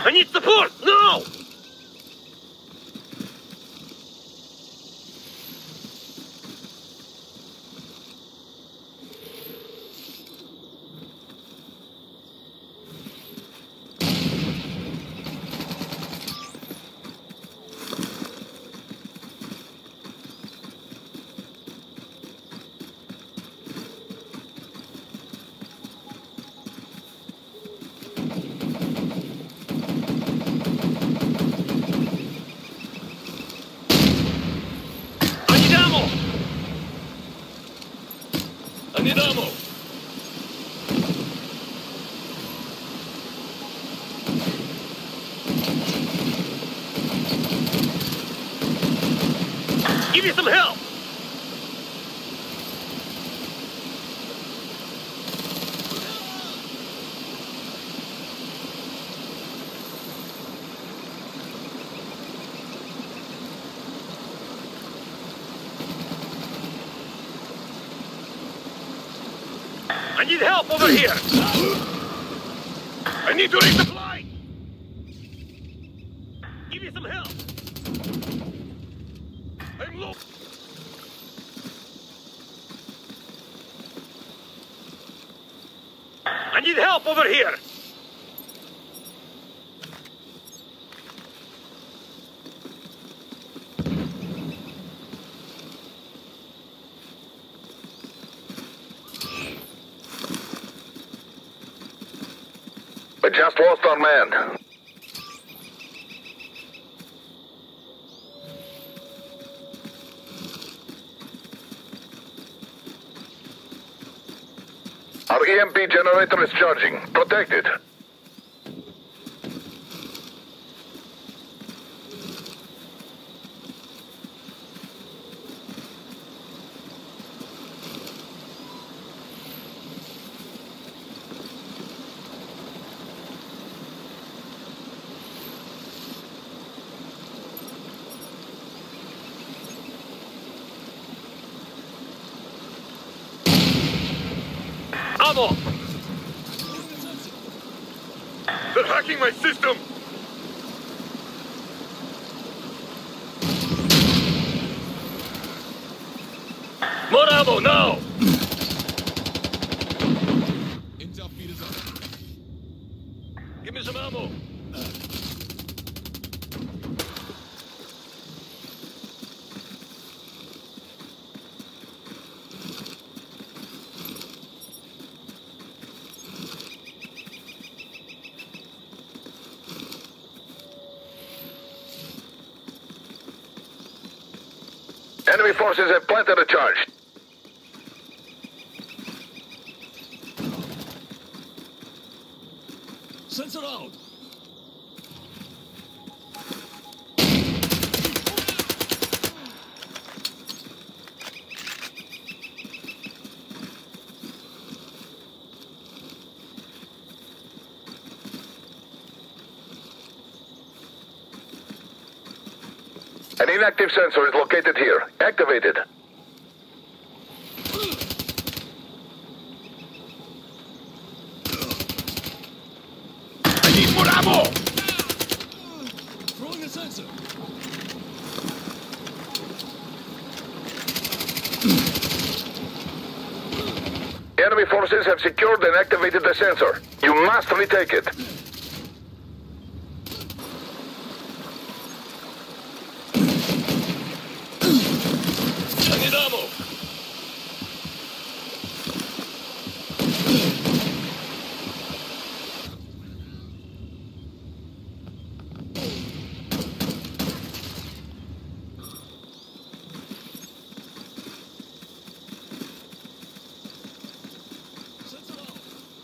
I need support! No! I need ammo! Give me some help! I need help over here! I need to resupply! Give me some help! I'm low! I need help over here! We just lost our man. Our EMP generator is charging. Protect it. Ammo! They're hacking my system! More ammo, now! Intel feed is up. Give me some ammo! Enemy forces have planted a charge. Sensor out! An inactive sensor is located here. Activate it. I need more ammo! Throwing a sensor. Enemy forces have secured and activated the sensor. You must retake it. I need ammo! Sensor out.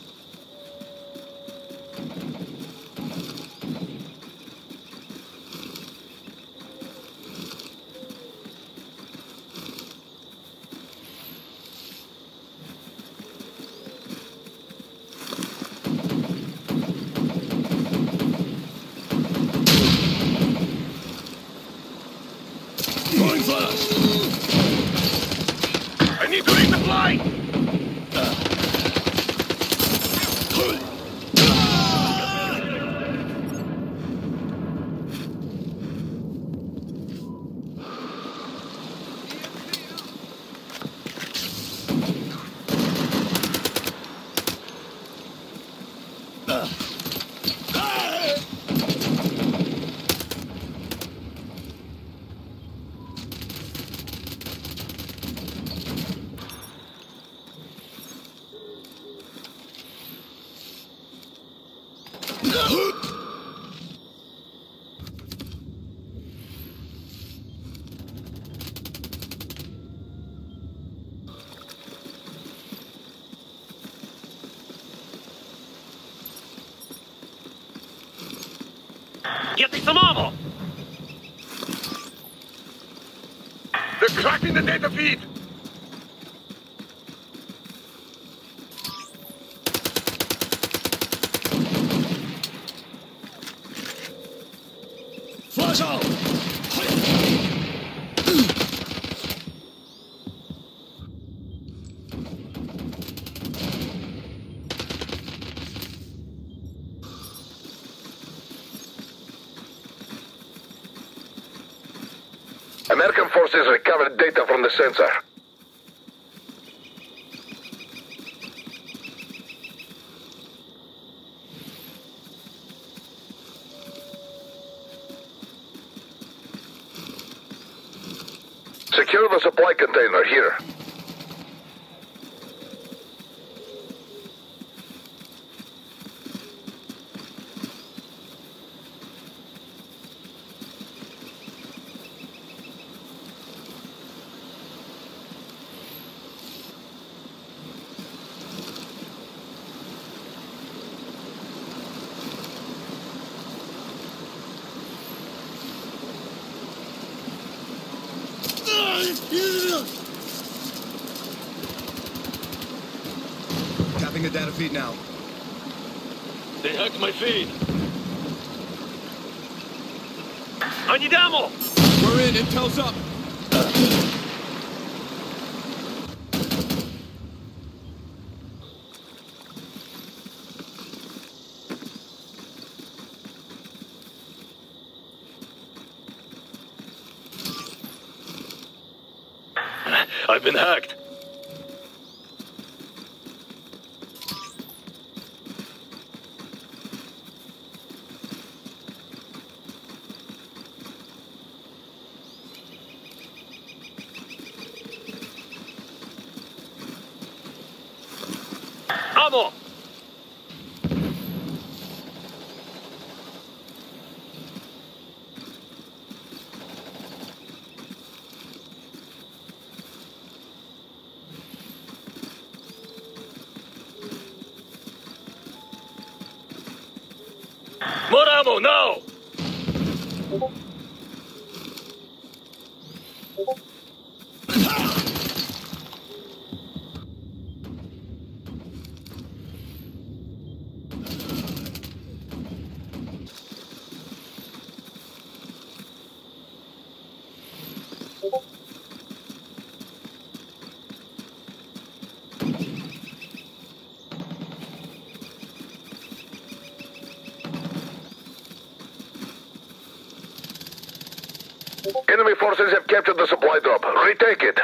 Going fast! I need to resupply! Get me some ammo! They're cracking the data feed! Flash out! American forces recovered data from the sensor. Secure the supply container here. Tapping the data feed now. They hacked my feed. I need ammo! We're in, intel's up. I've been hacked. Ammo! More ammo, now! Enemy forces have captured the supply drop. Retake it.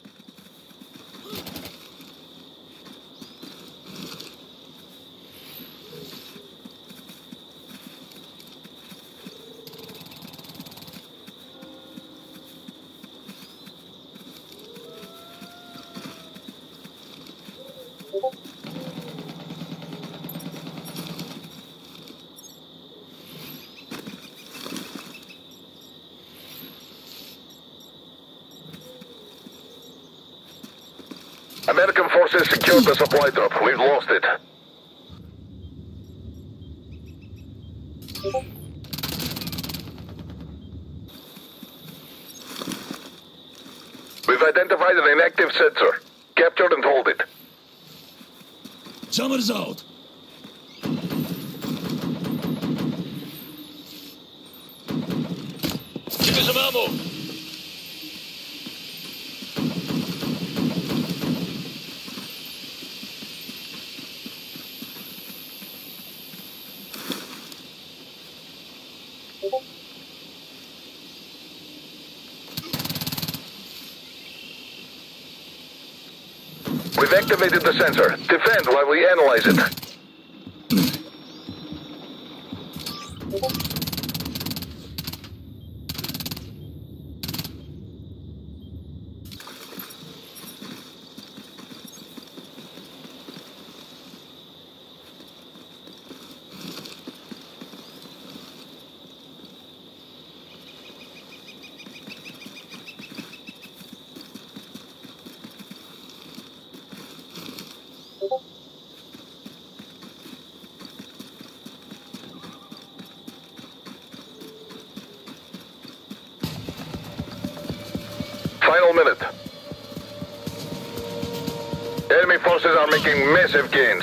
American forces secured the supply drop. We've lost it. We've identified an inactive sensor. Capture and hold it. Jammers out. Give me some ammo! We've activated the sensor. Defend while we analyze it. Final minute. Enemy forces are making massive gains.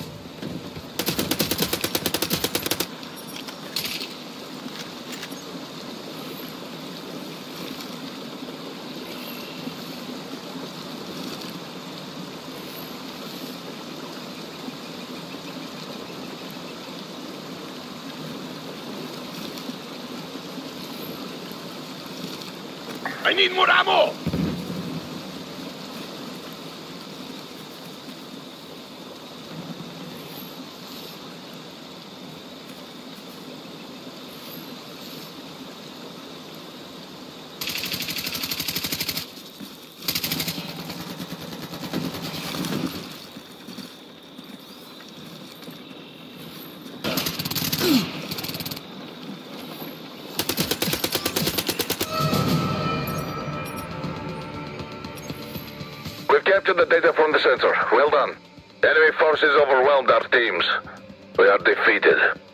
I need more ammo! We've captured the data from the sensor. Well done. Enemy forces overwhelmed our teams. We are defeated.